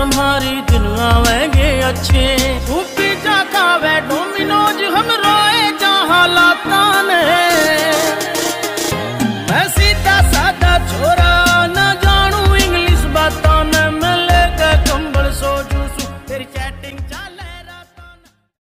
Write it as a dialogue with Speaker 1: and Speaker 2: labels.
Speaker 1: तुम्हारी दिन आवेंगे अच्छे। तू पिज्जा खावे डोमिनोज हम रोज